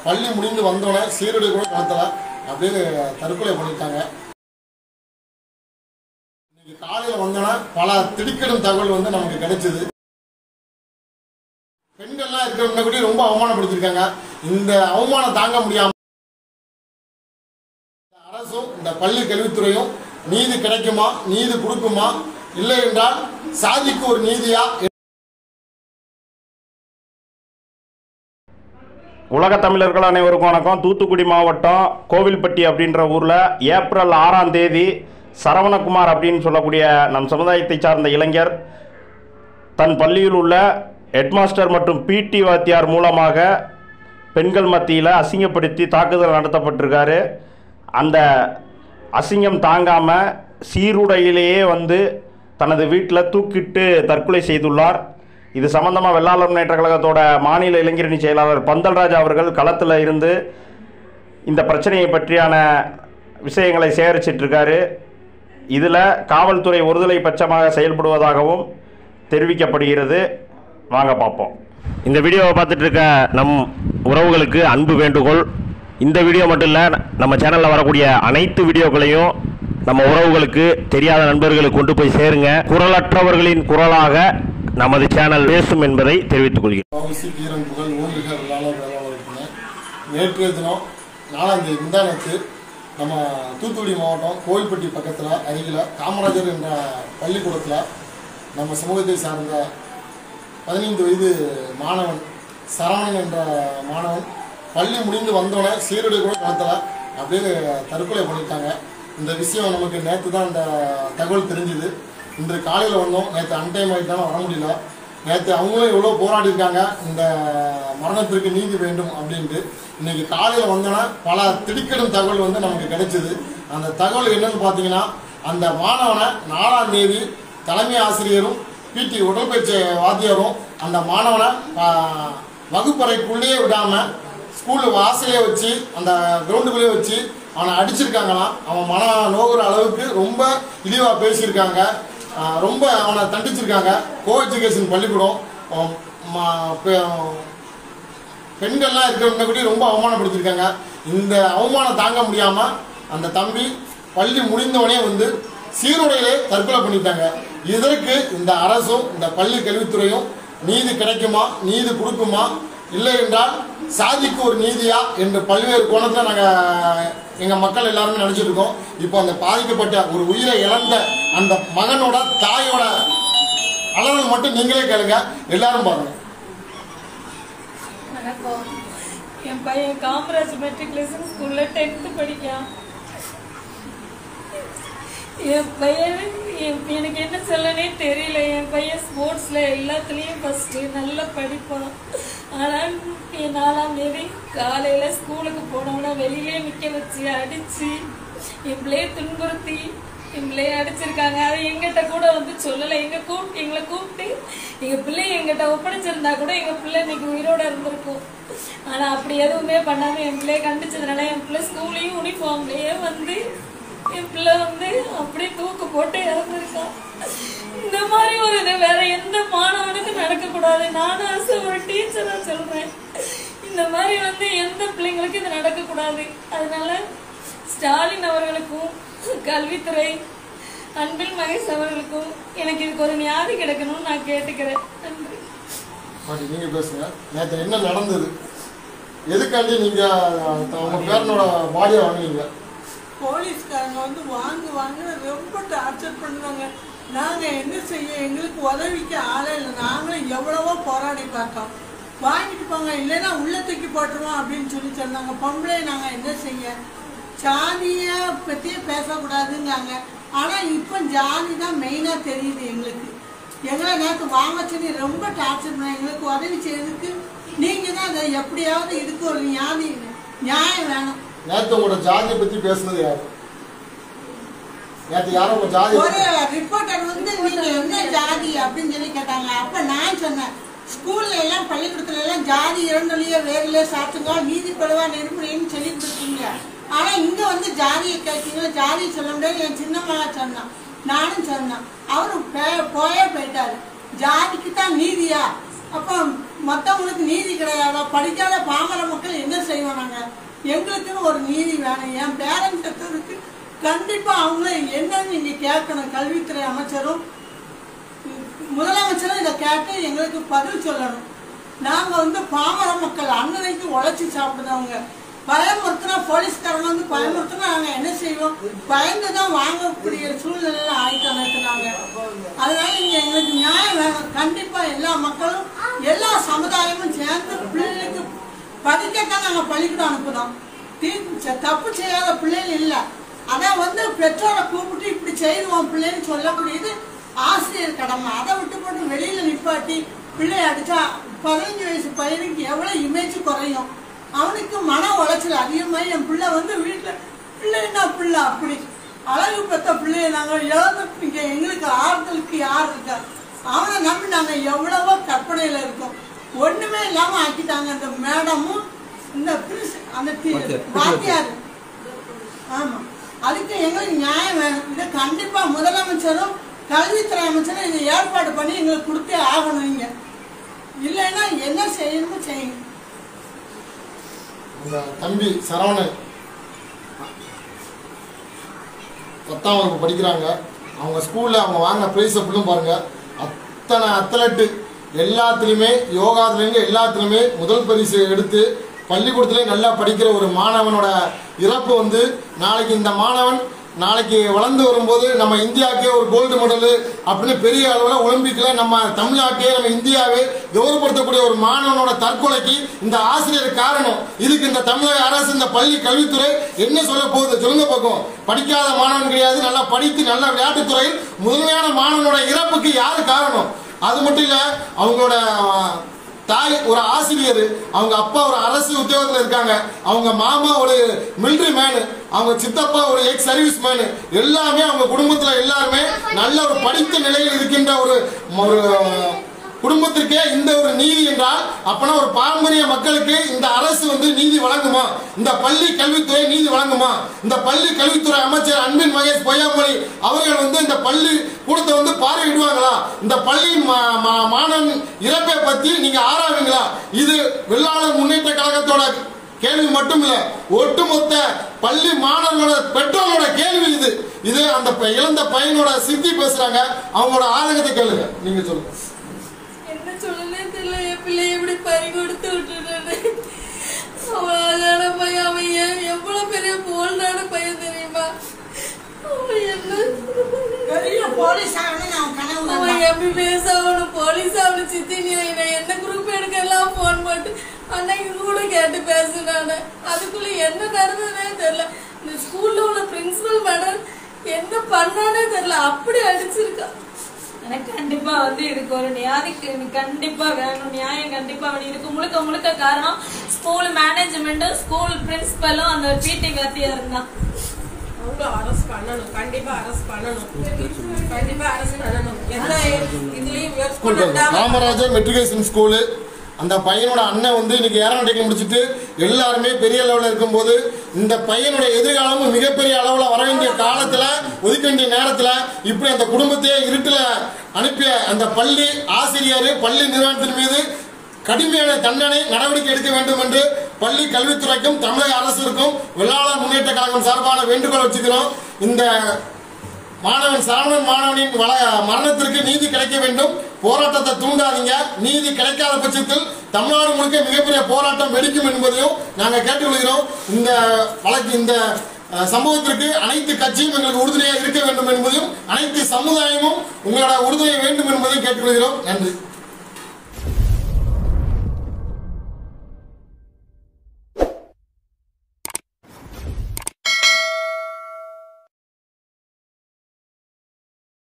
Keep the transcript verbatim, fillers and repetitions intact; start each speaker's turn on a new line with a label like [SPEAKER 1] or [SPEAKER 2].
[SPEAKER 1] பள்ளி முடிந்து வந்தோடனே சீருடை கூட கலத்தல அப்படியே தற்கொலை பண்ணிட்டாங்க. இன்னைக்கு காலையில் வந்தோன்னா பல திடுக்கிடும் தகவல் வந்து நமக்கு கிடைச்சது. பெண்கள்லாம் இருக்கிறவங்க கூட ரொம்ப அவமானப்படுத்திருக்காங்க. இந்த அவமானம் தாங்க முடியாம அரசும் இந்த பள்ளி கல்வித்துறையும் நீதி கிடைக்குமா, நீதி கொடுக்குமா, இல்லை என்றால் சாதிக்கு ஒரு நீதியா?
[SPEAKER 2] உலக தமிழர்கள் அனைவருக்கும் வணக்கம். தூத்துக்குடி மாவட்டம் கோவில்பட்டி அப்படின்ற ஊரில் ஏப்ரல் ஆறாம் தேதி சரவணகுமார் அப்படின்னு சொல்லக்கூடிய நம் சமுதாயத்தை சார்ந்த இளைஞர் தன் பள்ளியில் உள்ள ஹெட்மாஸ்டர் மற்றும் பிடி வாத்தியார் மூலமாக பெண்கள் மத்தியில் அசிங்கப்படுத்தி தாக்குதல் நடத்தப்பட்டிருக்காரு. அந்த அசிங்கம் தாங்காமல் சீருடையிலேயே வந்து தனது வீட்டில் தூக்கிட்டு தற்கொலை செய்துள்ளார். இது சம்பந்தமாக வெள்ளாளர் முன்னேற்ற கழகத்தோட மாநில இளைஞரணி செயலாளர் பந்தல்ராஜ் அவர்கள் களத்தில் இருந்து இந்த பிரச்சனையை பற்றியான விஷயங்களை சேகரிச்சிட்ருக்காரு. இதில் காவல்துறை ஒருதலை பட்சமாக செயல்படுவதாகவும் தெரிவிக்கப்படுகிறது. வாங்க பார்ப்போம். இந்த வீடியோவை பார்த்துட்டு இருக்க நம் உறவுகளுக்கு அன்பு வேண்டுகோள். இந்த வீடியோ மட்டும் இல்லை, நம்ம சேனலில் வரக்கூடிய அனைத்து வீடியோக்களையும் நம்ம உறவுகளுக்கு, தெரியாத நண்பர்களுக்கு கொண்டு போய் சேருங்க. குரலற்றவர்களின் குரலாக நமது சேனல் பேசும் என்பதை தெரிவித்துக் கொள்கிறேன்.
[SPEAKER 1] நேற்றைய தினம் நாலாம் தேதி முந்தானத்து நம்ம தூத்துக்குடி மாவட்டம் கோவில்பட்டி பக்கத்தில் அருகில் காமராஜர் என்ற பள்ளிக்கூடத்தில் நம்ம சமூகத்தை சார்ந்த பதினைந்து வயது மாணவன் சரவணன் என்ற மாணவன் பள்ளி முடிந்து வந்தோடனே சீருடை கூட கலத்தல அப்படியே தற்கொலை பண்ணிட்டாங்க. இந்த விஷயம் நமக்கு நேற்று தான் இந்த தகவல் தெரிஞ்சுது. இன்று காலையில் வந்தோம். நேற்று அன்டைம் ஆகிட்டாலும் வர முடியல. நேற்று அவங்களும் எவ்வளோ போராடிருக்காங்க இந்த மரணத்திற்கு நீதி வேண்டும் அப்படின்ட்டு. இன்னைக்கு காலையில் வந்தோன்னா பல திடுக்கிடும் தகவல் வந்து நமக்கு கிடைச்சிது. அந்த தகவல் என்னன்னு பார்த்தீங்கன்னா, அந்த மாணவனை நாலாம் தேதி தலைமை ஆசிரியரும் பிடி உடற்பயிற்சி வாத்தியாரும் அந்த மாணவனை வகுப்பறைக்குள்ளேயே விடாமல் ஸ்கூலு வாசலே வச்சு அந்த கிரவுண்டுக்குள்ளேயே வச்சு அவனை அடிச்சிருக்காங்களாம். அவன் மன நோகிற அளவுக்கு ரொம்ப இழிவாக பேசியிருக்காங்க. ரொம்ப அவனை தண்டிச்சிருக்காங்க. கோ எஜுகேஷன் பள்ளிக்கூடம். பெண்கள்லாம் இருக்கிறவங்க கூட ரொம்ப அவமானப்படுத்திருக்காங்க. இந்த அவமானம் தாங்க முடியாமல் அந்த தம்பி பள்ளி முடிந்தவனே வந்து சீருடையிலே தற்கொலை பண்ணிட்டாங்க. இதற்கு இந்த அரசும் இந்த பள்ளி கல்வித்துறையும் நீதி கிடைக்குமா, நீதி கொடுக்குமா, இல்லை என்றால் சாதிக்கு ஒரு நீதியா என்று பல்வேறு கோணத்தில் நாங்கள் எங்கள் மக்கள் எல்லாருமே நினச்சிட்டு இருக்கோம். இப்போ அந்த பாதிக்கப்பட்ட ஒரு உயிரை இழந்த அந்த மகனோட தாயோட அலறல் மட்டும் நீங்களே கேளுங்க, எல்லாரும் பாருங்க.
[SPEAKER 3] வணக்கம். என் பையன் காமராஜ் மெட்ரிகுலேஷன் ஸ்கூல்ல டென்த்து படிக்கான். என் பையன் எனக்கு என்ன சொல்லனே தெரியல. என் பையன் ஸ்போர்ட்ஸ்ல எல்லாத்துலேயும் ஃபர்ஸ்ட் நல்லா படிப்பான். ஆனால் என் நாலாம் தேதி காலையில ஸ்கூலுக்கு போனோம்னா வெளியிலே நிற்க வச்சு அடிச்சு என் பிள்ளைய துன்புறுத்தி என் பிள்ளைய அடிச்சிருக்காங்க. அதை எங்கிட்ட கூட வந்து சொல்லலை. எங்க கூப்பிட்டு எங்களை கூப்பிட்டு எங்க பிள்ளைய எங்கிட்ட ஒப்படைச்சிருந்தா கூட எங்க பிள்ளை இன்னைக்கு உயிரோட இருந்திருக்கும். ஆனா அப்படி எதுவுமே பண்ணாம என் பிள்ளைய கண்டிச்சதுனால என் பிள்ளை ஸ்கூல்லையும் யூனிஃபார்ம்லயே வந்து என் பிள்ளை வந்து அப்படியே தூக்கு போட்டு இறந்துருக்கான். இந்த மாதிரி ஒரு இது வேற எந்த மாணவனுக்கு நடக்கக்கூடாது. நானும் ஆசை ஒரு டீச்சரா சொல்றேன், இந்த மாதிரி வந்து எந்த பிள்ளைங்களுக்கு இது நடக்கக்கூடாது. அதனால ஸ்டாலின் அவர்களுக்கும் கல்வித்துறை அன்பில் மகேஷ் அவர்களுக்கும் எனக்கு இதுக்கு ஒரு நியாயம் கிடைக்கணும்னு நான் கேட்டுக்கிறேன். நன்றி.
[SPEAKER 1] நீங்க பேசுங்க. நேற்று என்ன நடந்தது? எதுக்காண்டி நீங்க உங்க பேரனோட பாடியை வாங்கினீங்க?
[SPEAKER 4] போலீஸ்காரங்க வந்து வாங்க வாங்க ரொம்ப டார்ச்சர் பண்ணுவாங்க. நாங்கள் என்ன செய்ய, எங்களுக்கு உதவிக்கு ஆளே இல்லை. நாங்களும் எவ்வளவோ போராடி பார்த்தோம். வாங்கிட்டு போங்க, இல்லைன்னா உள்ள தூக்கி போட்டுருவோம் அப்படின்னு சொல்லி சொன்னாங்க. பொம்பளை நாங்கள் என்ன செய்ய, ஜாதியை பற்றியே பேசக்கூடாதுங்காங்க. ஆனால் இப்போ ஜாதி தான் மெயினாக தெரியுது எங்களுக்கு. எங்களை நேற்று வாங்க சொல்லி ரொம்ப டார்ச்சர் பண்ண. எங்களுக்கு உதவி செய்யறதுக்கு நீங்கள் தான் அதை எப்படியாவது இதுக்கு ஒரு நியாயம் நியாயம் வேணும்.
[SPEAKER 1] நேத்து உங்களோட ஜாதியை பத்தி பேசுனது யாரு? நேத்து யாரும் உங்க ஜாதி
[SPEAKER 4] ஒரு ரிப்போர்ட்டர் வந்து நீங்க என்ன ஜாதி அப்படின்னு சொல்லி கேட்டாங்க. அப்ப நான் சொன்னேன், ஸ்கூல்ல எல்லாம் பள்ளிக்கூடத்துல எல்லாம் ஜாதி இரண்டுலயே வேறுல சாத்துங்க, நீதி படுவா நெருப்புன்னு சொல்லிட்டு இருக்கீங்க. ஆனா இங்க வந்து ஜாதியை கேட்டீங்க, ஜாதியை சொல்ல முடியாது. என் சின்ன மகன் சொன்னான், நானும் சொன்னேன். அவரு போயே போயிட்டாரு. ஜாதிக்கு தான் நீதியா? அப்ப மத்தவங்களுக்கு நீதி கிடையாதா? படிக்காத பாமர மக்கள் என்ன செய்ய செய்வோம் நாங்கள். எங்களுக்குன்னு ஒரு நீதி வேணும். என் பேரன் செத்ததுக்கு கண்டிப்பாக அவங்கள என்னன்னு நீங்கள் கேட்கணும். கல்வித்துறை அமைச்சரும் முதலமைச்சரும் இதை கேட்டு எங்களுக்கு பதில் சொல்லணும். நாங்கள் வந்து பாமர மக்கள் அன்னன்னைக்கு உழைச்சி சாப்பிடுறவங்க. பயமுறுத்தினா போலீஸ்காரங்க வந்து பயமுறுத்தினா நாங்கள் என்ன செய்வோம்? பயந்து தான் வாங்கக்கூடிய சூழ்நிலையில ஆயிட்டோம் நாங்கள். அதனால இங்கே எங்களுக்கு நியாயம் வேணும். கண்டிப்பாக எல்லா மக்களும் எல்லா சமுதாயமும் சேர்ந்து பிள்ளைகளுக்கு படிக்கத்தான் நாங்கள் பள்ளிக்கூடம் அனுப்புனோம். தீ தப்பு செய்யாத பிள்ளைகள் இல்லை. அதான் வந்து பெற்றோரை கூப்பிட்டு இப்படி செய்துவோம் பிள்ளைன்னு சொல்லக்கூடியது ஆசிரியர் கடமை. அதை விட்டு போட்டு வெளியில நிப்பாட்டி பிள்ளைய அடிச்சா பதினஞ்சு வயசு பையனுக்கு எவ்வளவு இமேஜ் குறையும். அவனுக்கு மன உளைச்சல் அதிகமாகி என் பிள்ளை வந்து வீட்டில் பிள்ளைன்னா பிள்ளை அப்படி அழகு பெற்ற பிள்ளைய நாங்கள் இழந்துட்டீங்க. எங்களுக்கு ஆறுதலுக்கு யார் இருக்கா? அவனை நம்பி நாங்கள் எவ்வளவோ கற்பனையில் இருக்கோம். ஒன்றுமே இல்லாமல் ஆக்கிட்டாங்க அந்த மேடமும் இந்த அந்த வாத்தியார். ஆமாம், அதுக்கு எங்களுக்கு நியாயம் வேணும். இதை கண்டிப்பாக முதலமைச்சரும் கல்வித்துறை அமைச்சரும் இதை ஏற்பாடு பண்ணி எங்களுக்கு கொடுத்தே ஆகணும். இங்கே இல்லைன்னா என்ன செய்யணுமோ செய்யுங்க.
[SPEAKER 1] இந்த தம்பி சரவணன் பத்தாம் வகுப்பு படிக்கிறாங்க. அவங்க ஸ்கூலில் அவங்க வாங்கின ப்ரைஸ் அப்படிலும் பாருங்கள். அத்தனை அத்லட்டு எல்லாத்துலேயுமே யோகாத்துலேருந்து எல்லாத்துலேயுமே முதல் பரிசு எடுத்து பள்ளிக்கூடத்துலேயே நல்லா படிக்கிற ஒரு மாணவனோட இறப்பு வந்து நாளைக்கு இந்த மாணவன் நாளைக்கு வளர்ந்து வரும்போது நம்ம இந்தியாவுக்கே ஒரு கோல்டு மெடலு அப்படின்னு பெரிய அளவில் ஒலிம்பிக்கில் நம்ம தமிழ்நாட்டையே நம்ம இந்தியாவே கௌரவப்படுத்தக்கூடிய ஒரு மாணவனோட தற்கொலைக்கு இந்த ஆசிரியர் காரணம். இதுக்கு இந்த தமிழக அரசு இந்த பள்ளி கல்வித்துறை என்ன சொல்ல போகுது சொல்லுங்க பார்க்கும். படிக்காத மாணவன் கிடையாது, நல்லா படித்து நல்ல விளையாட்டுத்துறையில் முதன்மையான மாணவனோட இறப்புக்கு யாரு காரணம்? அது மட்டும் இல்லை, அவங்களோட தாய் ஒரு ஆசிரியர், அவங்க அப்பா ஒரு அரசு உத்தியோகத்தில் இருக்காங்க, அவங்க மாமா ஒரு மிலிட்ரி மேனு, அவங்க சித்தப்பா ஒரு எக்ஸ் சர்வீஸ் மேனு, எல்லாமே அவங்க குடும்பத்தில் எல்லாருமே நல்ல ஒரு படித்த நிலையில் இருக்கின்ற ஒரு குடும்பத்திற்கே இந்த ஒரு நீதி என்றால் அப்பனா ஒரு பாரம்பரிய மக்களுக்கு இந்த அரசு வந்து நீதி வழங்குமா? இந்த பள்ளி கல்வித்துறை நீதி வழங்குமா? இந்த பள்ளி கல்வித்துறை அமைச்சர் அன்பின் மகேஷ் பொய்யாமொழி அவர்கள் வந்து இந்த பள்ளி கூடத்தை வந்து பார்வையிடுவாங்களா? இந்த பள்ளி மாணவன் இறப்பை பத்தி நீங்க ஆராய்வீங்களா? இது வெள்ளாளர் முன்னேற்ற கழகத்தோட கேள்வி மட்டும் இல்ல, ஒட்டுமொத்த பள்ளி மாணவர்களோட பெற்றோர்களோட கேள்வி இது. இது அந்த இழந்த பையனோட சித்தி பேசுறாங்க, அவங்களோட ஆதங்கத்தை கேளுங்க. நீங்க சொல்லுங்க.
[SPEAKER 3] சொல்லலே தெரியல. என் பிள்ளைய எப்படி பறி கொடுத்து விட்டுட்டு அழகான பையன். அவன் எவ்வளவு பெரிய போல்டான பையன் தெரியுமா? அவன் என்ன
[SPEAKER 4] போலீஸ் ஆகணும்,
[SPEAKER 3] அவன் எம்பிபிஎஸ் ஆகணும், போலீஸ் ஆகணும். சித்தி நீ என்ன குரூப் எடுக்க எல்லாம் போன் போட்டு அன்னைக்கு கூட கேட்டு பேசுனானு. அதுக்குள்ள என்ன நடந்ததுன்னே தெரியல. இந்த ஸ்கூல்ல உள்ள பிரின்சிபல் மேடம் என்ன பண்ணானே தெரியல, அப்படி அடிச்சிருக்கா. எனக்கு கண்டிப்பா வந்து இதுக்கு ஒரு நியாயம் கண்டிப்பா வேணும். நியாயம் கண்டிப்பா வேணும். இதுக்கு முழுக்க முழுக்க காரணம் ஸ்கூல் மேனேஜ்மெண்ட், ஸ்கூல் பிரின்சிபலும் அந்த பிடி வாத்தியார் தான்.
[SPEAKER 5] அவங்க அரெஸ்ட் பண்ணணும், கண்டிப்பா அரெஸ்ட் பண்ணணும், கண்டிப்பா அரெஸ்ட் பண்ணணும். எல்லா இதுலயும்
[SPEAKER 1] காமராஜர் மெட்ரிகுலேஷன் ஸ்கூலு அந்த பையனோட அண்ணன் வந்து இன்னைக்கு ஏரோநாட்டிக்கல் முடிச்சுட்டு எல்லாருமே பெரிய லெவலில் இருக்கும்போது இந்த பையனுடைய எதிர்காலமும் மிகப்பெரிய அளவில் வர வேண்டிய காலத்தில் ஒதுக்க வேண்டிய நேரத்தில் இப்படி அந்த குடும்பத்தையே இருட்டில் அனுப்பிய அந்த பள்ளி ஆசிரியர் பள்ளி நிறுவனத்தின் மீது கடுமையான தண்டனை நடவடிக்கை எடுக்க வேண்டும் என்று பள்ளி கல்வித்துறைக்கும் தமிழக அரசிற்கும் வெள்ளாளர் முன்னேற்ற கழகம் சார்பான வேண்டுகோள் வச்சுக்கிறோம். இந்த மாணவன் சரவணன் மாணவனின் மரணத்திற்கு நீதி கிடைக்க வேண்டும். போராட்டத்தை தூண்டாதீங்க. நீதி கிடைக்காத பட்சத்தில் தமிழ்நாடு முழுக்க மிகப்பெரிய போராட்டம் வெடிக்கும் என்பதையும் நாங்கள் கேட்டுக்கொள்கிறோம். இந்த வழக்கு இந்த சம்பவத்திற்கு அனைத்து கட்சியும் எங்களுக்கு உறுதுணையாக இருக்க வேண்டும் என்பதையும் அனைத்து சமுதாயமும் உங்களோட உறுதுணை வேண்டும் என்பதையும் கேட்டுக்கொள்கிறோம். நன்றி.